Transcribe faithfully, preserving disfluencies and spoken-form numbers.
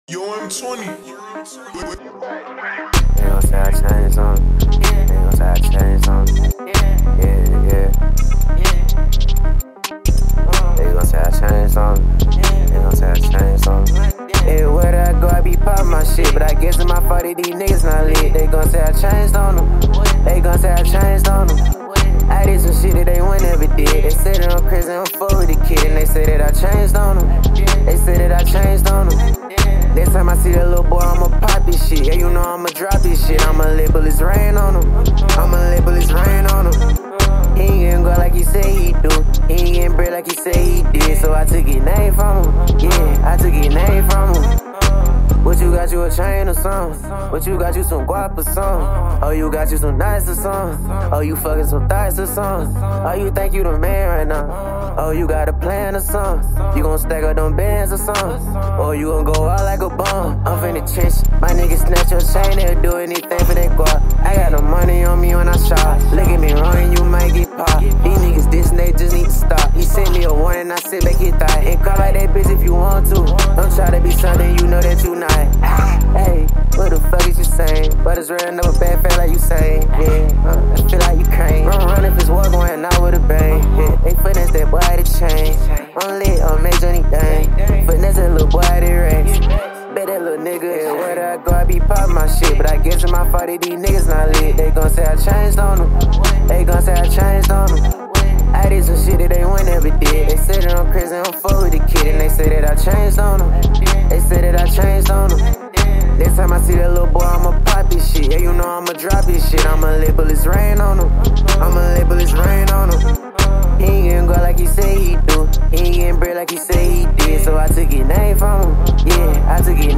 Yo, I'm twenty. They gon' say I changed on them. They gon' say I changed on them. Yeah, yeah. They gon' say I changed on them. They gon' say I changed on them. Everywhere that I go, I be poppin' my shit. But I guess in my party, these niggas not lit. They gon' say I changed on them. They gon' say I changed on them. I did some shit that they wouldn't ever did. They said that I'm crazy, I'm full with the kid. And they say that I changed on them. They say that I changed on them. Next time I see that little boy, I'ma pop this shit. Yeah, you know I'ma drop this shit. I'ma label his rain on him. I'ma label his rain on him. He ain't getting go like he say he do. He ain't getting bread like he say he did. So I took his name from him. Yeah, I took his name from him. What you got, you a chain or something? What you got, you some guap or something? Oh, you got you some nice or something? Oh, you fucking some thighs or something? Oh, you think you the man right now? Oh, you got a plan or something? You gon' stack up them bands or something? Or you gon' go out like a bum? I'm finna trench. My niggas snatch your chain, they'll do anything for that guap. I got no money on me when I shot. Look at me wrong, you might get popped. These niggas dissing, they just need to stop. He sent me a warning, I sit back his thigh. And cry like that bitch if you want to. Don't try to be something you know that you not. Hey, what the fuck is you saying? But it's real, never bad, feel like you saying. Yeah, uh, I feel like you can't. Run, run if it's war going out with a bang. Yeah, they finesse that boy to change. I'm lit, I'm major anything. Finesse that little boy to race. Bet that little nigga, yeah, where I go, I be poppin' my shit. But I guess in my party, these niggas not lit. They gon' say I changed on them. They gon' say I changed on them. I did some shit that they wouldn't ever did. They say that I'm crazy, I'm full with the kid. And they say that I changed on them. They say that I changed on them. Next time I see that little boy, I'ma pop this shit. Yeah, you know I'ma drop this shit. I'ma label his rain on him. I'ma label his rain on him. He ain't getting go like he say he do. He ain't getting bread like he say he did. So I took his name from him. Yeah, I took his